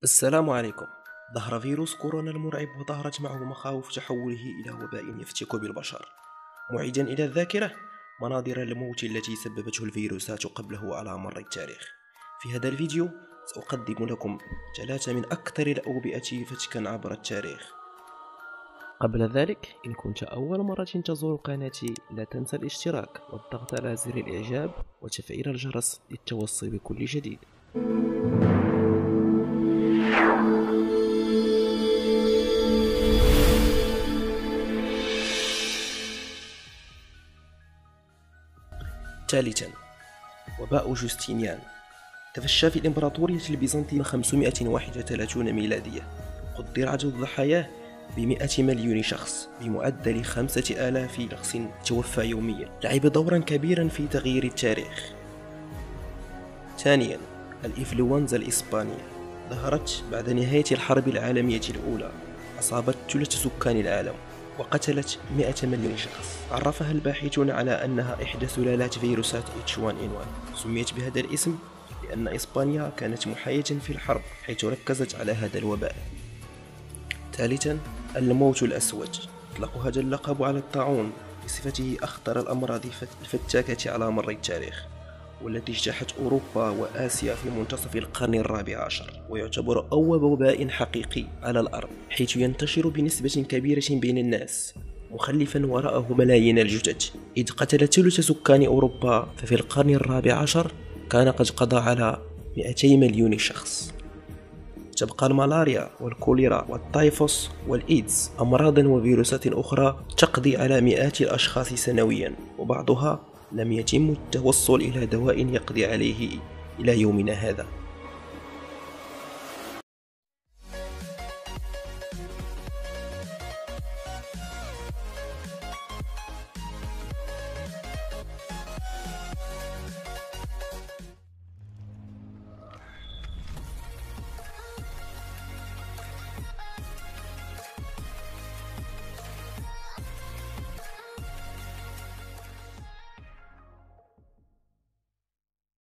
السلام عليكم. ظهر فيروس كورونا المرعب وظهرت معه مخاوف تحوله إلى وباء يفتك بالبشر، معيدا إلى الذاكرة مناظر الموت التي سببته الفيروسات قبله على مر التاريخ. في هذا الفيديو سأقدم لكم 3 من أكثر الأوبئة فتكا عبر التاريخ. قبل ذلك، إن كنت أول مرة تزور قناتي لا تنسى الاشتراك والضغط على زر الإعجاب وتفعيل الجرس للتوصل بكل جديد. ثالثا، وباء جوستينيان. تفشى في الإمبراطورية البيزنطية 531 ميلادية. قدر عدد ضحاياه ب100 مليون شخص، بمعدل 5000 شخص توفى يوميا. لعب دورا كبيرا في تغيير التاريخ. ثانيا، الإنفلونزا الإسبانية. ظهرت بعد نهاية الحرب العالمية الأولى، أصابت ثلث سكان العالم وقتلت 100 مليون شخص. عرفها الباحثون على أنها إحدى سلالات فيروسات H1N1. سميت بهذا الاسم لأن إسبانيا كانت محاية في الحرب، حيث ركزت على هذا الوباء. ثالثا، الموت الأسود. أطلق هذا اللقب على الطاعون بصفته أخطر الأمراض الفتاكة على مر التاريخ، والتي اجتاحت أوروبا وآسيا في منتصف القرن الرابع عشر، ويعتبر أول وباء حقيقي على الأرض، حيث ينتشر بنسبة كبيرة بين الناس، مخلفا وراءه ملايين الجثث. إذ قتل ثلث سكان أوروبا، ففي القرن الرابع عشر كان قد قضى على 200 مليون شخص. تبقى الملاريا والكوليرا والتايفوس والإيدز أمراضا وفيروسات أخرى تقضي على مئات الأشخاص سنويا، وبعضها لم يتم التوصل إلى دواء يقضي عليه إلى يومنا هذا.